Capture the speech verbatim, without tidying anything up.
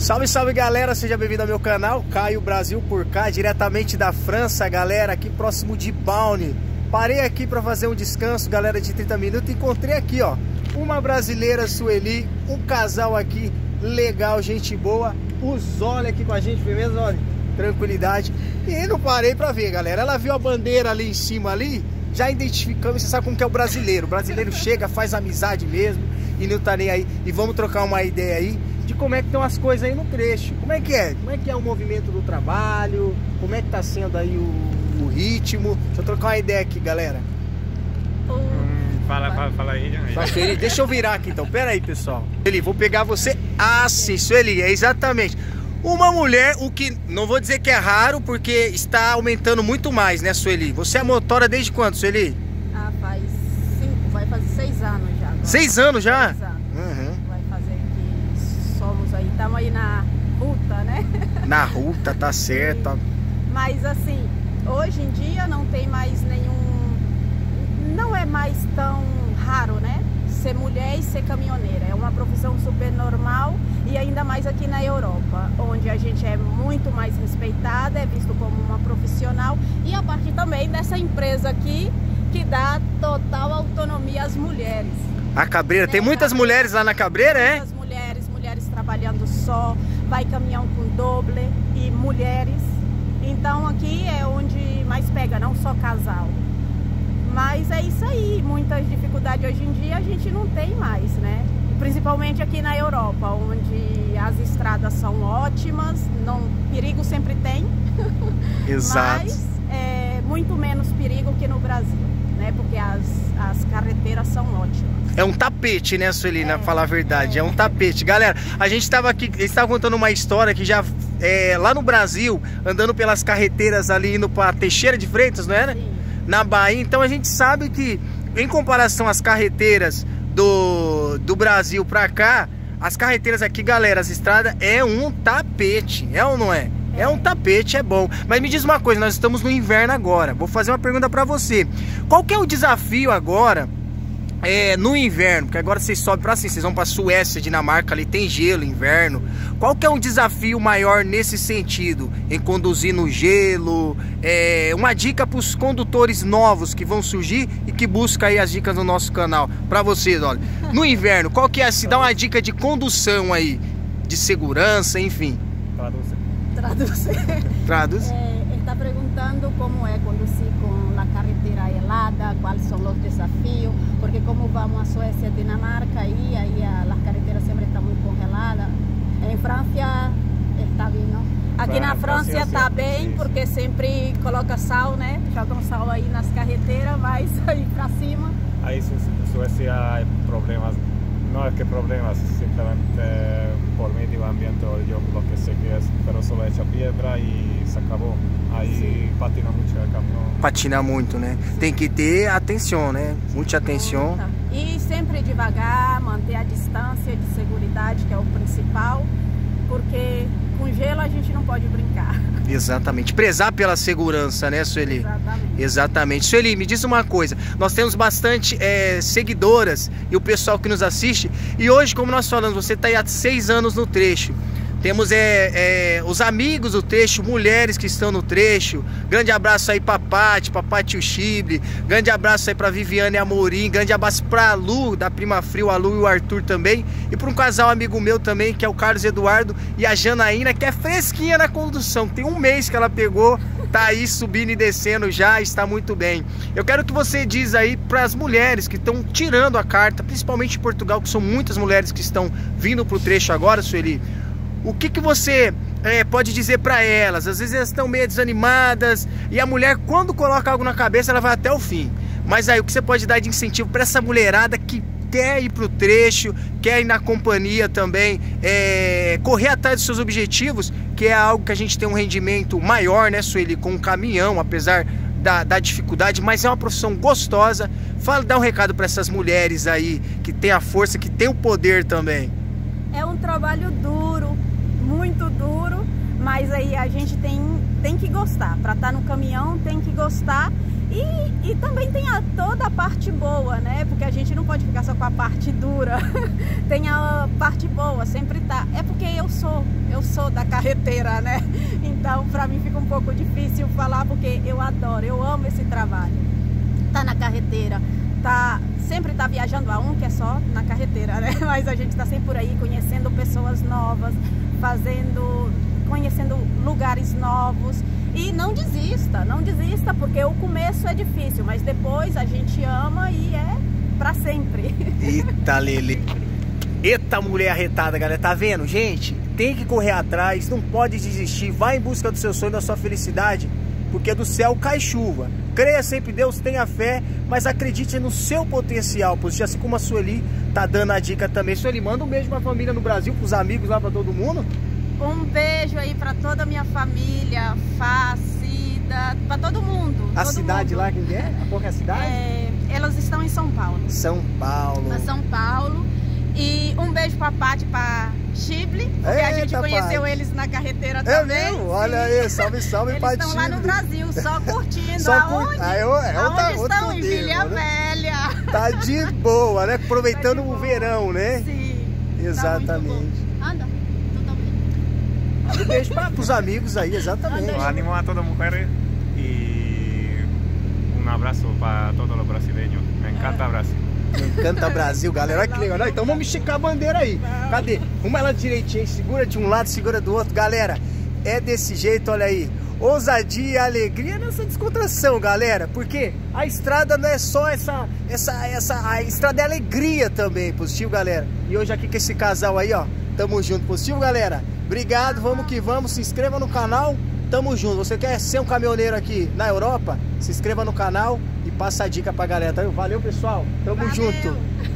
Salve, salve galera, seja bem-vindo ao meu canal, Caio Brasil por cá, diretamente da França, galera, aqui próximo de Beaune. Parei aqui para fazer um descanso, galera, de trinta minutos, encontrei aqui, ó, uma brasileira, Sueli, um casal aqui, legal, gente boa, o Zoli aqui com a gente, foi mesmo, Zoli? Tranquilidade. E não parei para ver, galera, ela viu a bandeira ali em cima ali, já identificamos, você sabe como que é o brasileiro, o brasileiro chega, faz amizade mesmo, e não tá nem aí, e vamos trocar uma ideia aí, de como é que estão as coisas aí no trecho. Como é que é? Como é que é o movimento do trabalho? Como é que tá sendo aí o, o ritmo? Deixa eu trocar uma ideia aqui, galera. Hum, fala, fala, fala aí. Sueli, deixa eu virar aqui então. Pera aí, pessoal. Sueli, vou pegar você. Ah, sim, Sueli, é exatamente. Uma mulher, o que não vou dizer que é raro, porque está aumentando muito mais, né, Sueli? Você é motora desde quando, Sueli? Ah, faz cinco, vai fazer seis anos já. Agora. Seis anos já? Seis anos. Uhum. Somos aí, estamos aí na ruta, né? Na ruta, tá certo. Mas assim, hoje em dia não tem mais nenhum... Não é mais tão raro, né? Ser mulher e ser caminhoneira. É uma profissão super normal e ainda mais aqui na Europa, onde a gente é muito mais respeitada, é visto como uma profissional. E a partir também dessa empresa aqui, que dá total autonomia às mulheres. A Cabreira, né? Tem muitas mulheres lá na Cabreira, é? Muitas mulheres, mulheres trabalhando só, vai caminhão com doble e mulheres. Então aqui é onde mais pega, não só casal. Mas é isso aí, muitas dificuldades hoje em dia a gente não tem mais, né? Principalmente aqui na Europa, onde as estradas são ótimas, não, perigo sempre tem. Exato. Mas é muito menos perigo que no Brasil, né? Porque as, as carreteras são ótimas. É um tapete, né, Sueli, é, pra falar a verdade, é. é um tapete. Galera, a gente tava aqui, eles estavam contando uma história que já, é, lá no Brasil, andando pelas carreteiras ali, indo pra Teixeira de Freitas, não era? Sim. Na Bahia, então a gente sabe que, em comparação às carreteiras do, do Brasil pra cá, as carreteiras aqui, galera, as estradas é um tapete, é ou não é? É, é um tapete, é bom. Mas me diz uma coisa, nós estamos no inverno agora, vou fazer uma pergunta pra você. Qual que é o desafio agora? É, no inverno, porque agora vocês sobem para assim, vocês vão para Suécia, Dinamarca, ali tem gelo, inverno. Qual que é um desafio maior nesse sentido? Em conduzir no gelo? É, uma dica para os condutores novos que vão surgir e que buscam aí as dicas no nosso canal. Para vocês, olha. No inverno, qual que é? Se dá uma dica de condução aí, de segurança, enfim. Traduz. Traduz. Traduz. É, ele está perguntando como é conduzir com a carretera helada, quais são os desafios, porque como vamos a Suécia e Dinamarca, aí, aí as carreteras sempre estão muito congeladas. Em França está bem, não? Aqui na França está bem, porque sempre coloca sal, né? Jogam sal aí nas carreteiras, mas aí para cima. Aí Suécia hay problemas, no es que problemas, simplemente por medio ambiente, yo lo que sé que es, pero solo echa piedra y se acabó. Aí sim, patina muito o caminhão. Patina muito, né? Tem que ter atenção, né? Muita atenção. E sempre devagar, manter a distância de segurança, que é o principal, porque com gelo a gente não pode brincar. Exatamente. Prezar pela segurança, né, Sueli? Exatamente. Exatamente. Sueli, me diz uma coisa. Nós temos bastante é, seguidoras e o pessoal que nos assiste. E hoje, como nós falamos, você está aí há seis anos no trecho. Temos é, é, os amigos do trecho, mulheres que estão no trecho. Grande abraço aí pra Paty, pra Paty Chibre. Grande abraço aí pra Viviane Amorim. Grande abraço pra Lu, da Prima Frio, a Lu e o Arthur também. E pra um casal amigo meu também, que é o Carlos Eduardo e a Janaína, que é fresquinha na condução. Tem um mês que ela pegou, tá aí subindo e descendo já, está muito bem. Eu quero que você diz aí pras mulheres que estão tirando a carta, principalmente em Portugal, que são muitas mulheres que estão vindo pro trecho agora, Sueli. O que que você é, pode dizer para elas? Às vezes elas estão meio desanimadas e a mulher, quando coloca algo na cabeça, ela vai até o fim. Mas aí o que você pode dar de incentivo para essa mulherada que quer ir para o trecho, quer ir na companhia também, é, correr atrás dos seus objetivos, que é algo que a gente tem um rendimento maior, né, Sueli, com um caminhão, apesar da, da dificuldade, mas é uma profissão gostosa. Fala, dá um recado para essas mulheres aí que tem a força, que tem o poder também. É um trabalho duro, muito duro, mas aí a gente tem, tem que gostar. Para estar no caminhão tem que gostar e, e também tem a, toda a parte boa, né? Porque a gente não pode ficar só com a parte dura. Tem a parte boa, sempre tá. É porque eu sou, eu sou da carreteira, né? Então, para mim fica um pouco difícil falar, porque eu adoro, eu amo esse trabalho. Tá na carreteira, tá, sempre tá viajando a um, que é só na carreteira, né? Mas a gente tá sempre por aí, conhecendo pessoas novas, fazendo, conhecendo lugares novos. E não desista, não desista, porque o começo é difícil, mas depois a gente ama e é pra sempre. Eita, Lele. Eita, mulher arretada, galera. Tá vendo, gente? Tem que correr atrás, não pode desistir. Vai em busca do seu sonho, da sua felicidade, porque do céu cai chuva. Creia sempre em Deus, tenha fé, mas acredite no seu potencial, pois assim como a Sueli tá dando a dica também. Sueli, manda um beijo pra família no Brasil, pros amigos lá, pra todo mundo. Um beijo aí pra toda a minha família, Facida, pra todo mundo. A todo cidade mundo. lá, quem é? A pouca cidade? É, elas estão em São Paulo. São Paulo. Pra São Paulo. E um beijo pra Paty, pra Chibli, porque Eita, a gente conheceu Paty. Eles na carreteira é também. Mesmo? Olha aí, salve, salve, Paty. Eles estão lá no Brasil, só curtindo. Só aonde? Ah, eu, é aonde outra, estão? outro Em dedo, Vilha né? Velha. Tá de boa, né? Aproveitando tá o verão, né? Sim. Exatamente. Tá Anda. Um beijo para os amigos aí, exatamente. Um ánimo a toda mujer e um abraço para todos os brasileiros. Me encanta Brasil. Me encanta Brasil, galera. Olha que legal. Então vamos esticar a bandeira aí. Cadê? Uma ela direitinho, segura de um lado, segura do outro. Galera, é desse jeito, olha aí. Ousadia e alegria nessa descontração, galera. Porque a estrada não é só essa, essa, essa... A estrada é alegria também, positivo, galera. E hoje aqui com esse casal aí, ó. Tamo junto, positivo, galera. Obrigado, vamos que vamos. Se inscreva no canal. Tamo junto. Você quer ser um caminhoneiro aqui na Europa? Se inscreva no canal e passa a dica pra galera. Valeu, pessoal. Tamo Valeu. junto.